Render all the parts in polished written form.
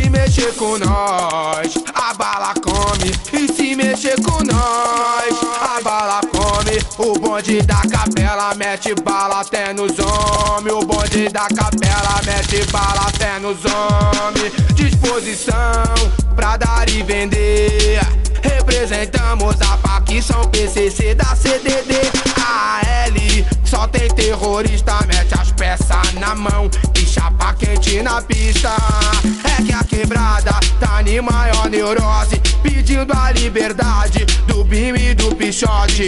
se mexer com nós, a bala come. E se mexer com nós, a bala come. O bonde da capela mete bala até nos homens. O bonde da capela mete bala até nos homens. Disposição pra dar e vender. Representamos a facção PCC da CDD. AL, só tem terrorista, mete as peças na mão e chapa quente na pista. É que a quebrada tá em maior neurose, pedindo a liberdade do Bim e do Pichote.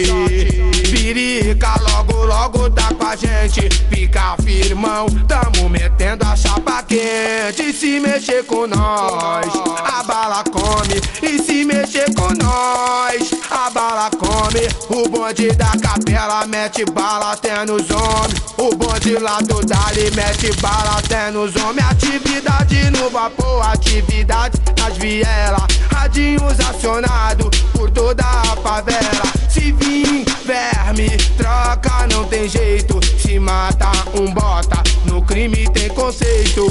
Pirica logo tá com a gente, fica firmão, tamo metendo a chapa quente. E se mexer com nós, a bala come. E se mexer com nós, a bala come. O bonde da capela mete bala até nos homens. O bonde lá do Dali mete bala até nos homens. Atividade no vapor, atividade nas vielas. Radinhos acionados por toda a favela. Se vir verme, troca, não tem jeito. Se mata um bota, no crime tem conceito.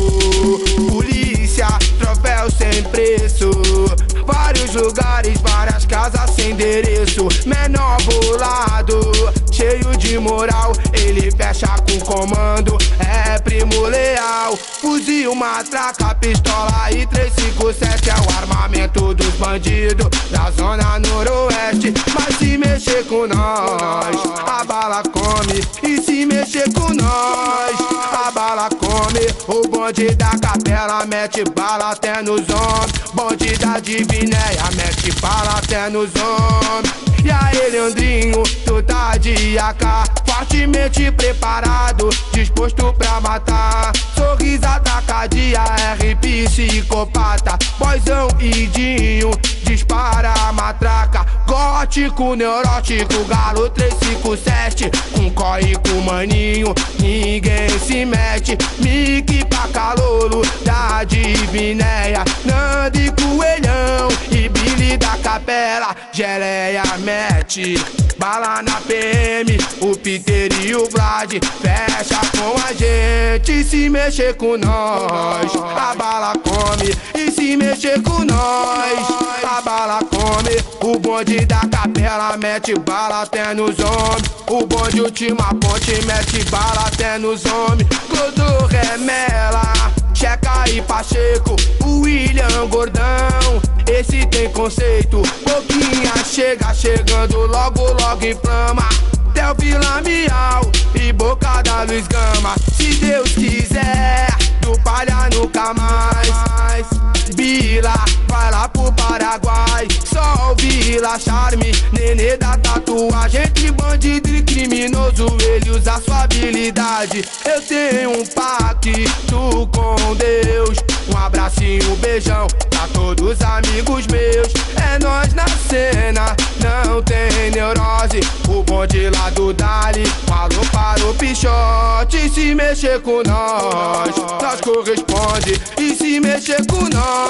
Polícia, troféu sem preço. Vários lugares, várias casas sem endereço. Menor bolado, cheio de moral, ele fecha com comando, é primo leal. Fuzil, matraca, pistola e 357 é o armamento dos bandidos da zona noroeste. Mas se mexer com nós, a bala come. E se mexer com nós, a bala come. O bonde da capela mete bala até nos homens. Bonde da Divinéia mete bala até nos homens. E aí, Leandrinho, tu tá de AK, fortemente preparado, disposto pra matar. Sorriso atacadia, RP psicopata. Boizão e Dinho, dispara a matraca. Gótico, neurótico, galo 357. Com corre com maninho, ninguém se mete. Mickey pra calolo, da Divinéia. Nando e Coelhão, e Billy da capela. Geleia mete bala na PM. O Peter e o Vlad fecha com a gente. E se mexer com nós, a bala come. E se mexer com nós, a bala come. O bonde da capela mete bala até nos homens. O bonde Última Ponte mete bala até nos homens. Clodô Remela, Checa e Pacheco, o William Gordão, esse tem conceito. Boquinha chegando, logo inflama. Del Vila Miau e Boca da Luiz Gama. Se Deus quiser, do Palha nunca mais. Bila, vai lá pro Paraguai. Sol, Vila, Charme, Nenê da tatuagem. Entre bandido e criminoso, ele usa sua habilidade. Eu tenho um pacto com Deus. Um abracinho, um beijão pra todos amigos meus. É nós na cena, não tem neurose. O bonde lá do Dali falou para o Pichote. E se mexer com nós, nós corresponde. E se mexer com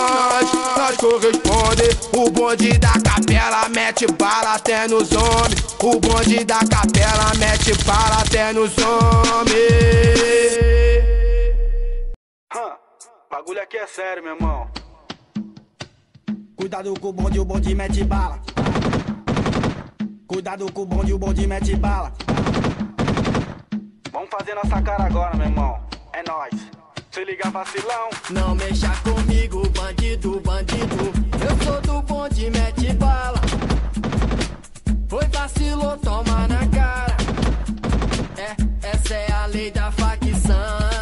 nós corresponde. O bonde da capela mete bala até nos homens. O bonde da capela mete bala até nos homens. Bagulho aqui é sério, meu irmão. Cuidado com o bonde mete bala. Cuidado com o bonde mete bala. Vamos fazer nossa cara agora, meu irmão. É nóis. Se liga, vacilão. Não mexa comigo, bandido. Eu sou do bonde mete bala. Foi vacilou, toma na cara. Essa é a lei da facção.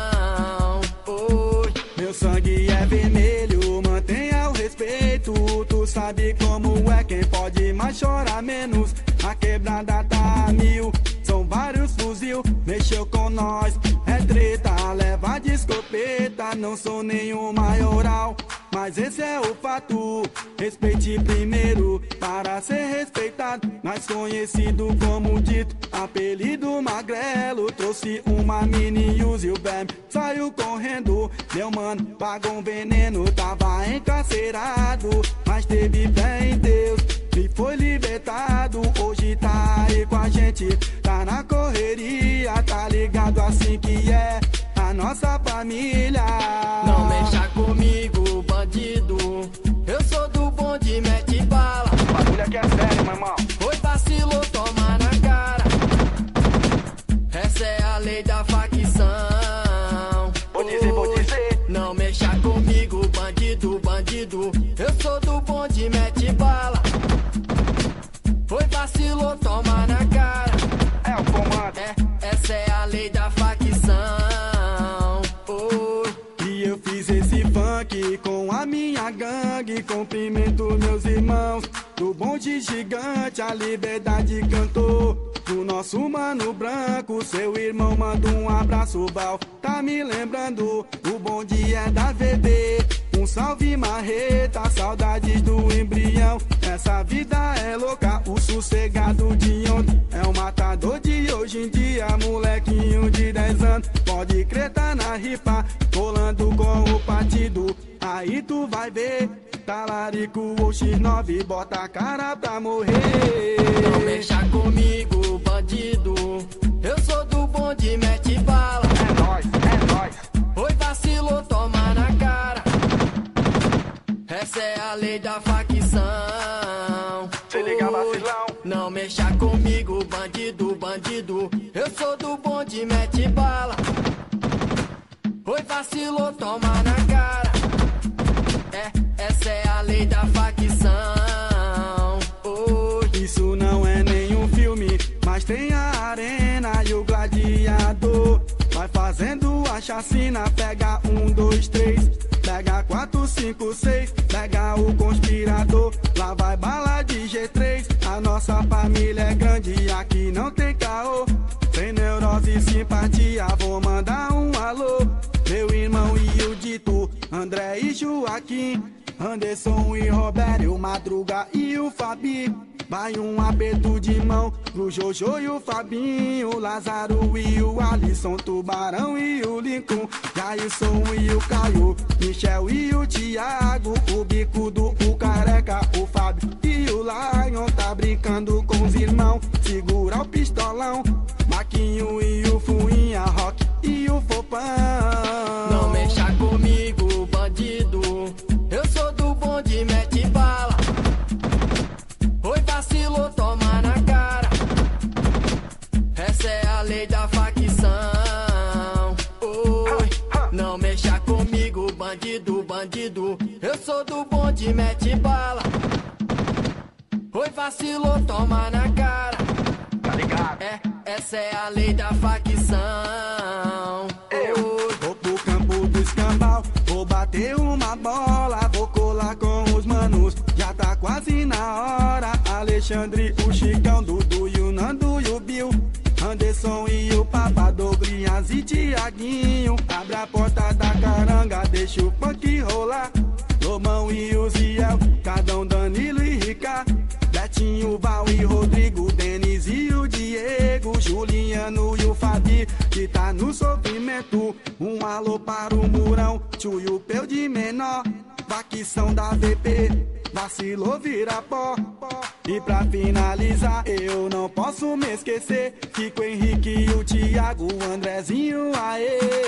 Oi. Meu sangue é vermelho, mantenha o respeito. Tu sabe como é, quem pode mais chora menos. A quebrada tá a mil, são vários fuzil. Mexeu com nós, é treta, leva de escopeta. Não sou nenhum maioral, mas esse é o fato. Respeite primeiro para ser respeitado. Mais conhecido como dito, apelido magrelo. Trouxe uma mini use e o Bam saiu correndo. Meu mano pagou um veneno, tava encarcerado, mas teve fé em Deus e foi libertado. Hoje tá aí com a gente, tá na correria. Tá ligado assim que é a nossa família. Não mexa comigo, bandido. mexa comigo, bandido, bandido. Eu sou do bonde, mete bala. Foi vacilou, toma na cara. É o comando. Essa é a lei da facção. Oh. E eu fiz esse funk com a minha gangue. Cumprimento meus irmãos do bonde gigante, a liberdade cantou. Do nosso mano branco, seu irmão manda um abraço, Bal. Tá me lembrando, o bonde é da VB. Um salve marreta, saudades do embrião. Essa vida é louca, o sossegado de ontem é o matador de hoje em dia. Molequinho de 10 anos, pode crer, tá na ripa, rolando com o partido. Aí tu vai ver, talarico ou X9, bota a cara pra morrer. Não mexa comigo, bandido. Eu sou do bonde, mete bala. É nóis, é nóis. Oi, vacilou, toma na cara. Essa é a lei da facção. Se liga, vacilão. Não mexa comigo, bandido, bandido. Eu sou do bonde, mete bala. Oi, vacilou, toma na cara. Essa é a lei da facção. Isso não é nenhum filme, mas tem a arena e o gladiador. Vai fazendo a chacina, pega 1, 2, 3, pega 4, 5, 6, pega o conspirador. Lá vai bala de G3, a nossa família é grande, aqui não tem caô. Sem neurose e simpatia, vou mandar um alô. Meu irmão e o Dito, André e Joaquim, Anderson e Robério, Madruga e o Fabi. Vai um aperto de mão pro Jojo e o Fabinho, Lázaro e o Alisson, Tubarão e o Lincoln, Jailson e o Caio, Michel e o Thiago, o Bicudo, o Careca, o Fábio e o Lion. Tá brincando com os irmãos, segura o pistolão, Maquinho e o Fuinha, Rock e o Fopão. Não mexa comigo, bandido. Eu sou do bonde, mete bala. Oi, vacilou, toma na cara. Essa é a lei da facção. Oi, não mexa comigo, bandido, bandido. Eu sou do bonde, mete bala. Oi, vacilou, toma na cara. Tá ligado? Essa é a lei da facção. Vou pro campo do escambau, vou bater uma bola, vou colar com os manos, já tá quase na hora. Alexandre, o Chicão, Dudu e o Nando e o Bill, Anderson e o Papa, Douglas e Tiaguinho. Abre a porta da caranga, deixa o funk rolar. Lomão e o Ziel, Cadão, Danilo e Ricardo, Betinho, Val e Rodrigo, Denis e o Diego, Juliano e o Fabi, que tá no sofrimento. Um alô para o Murão, Tio e o Peu de menor, facção da VP, vacilou, vira pó. E pra finalizar, eu não posso me esquecer, Kiko, Henrique e o Thiago, o Andrezinho, aê.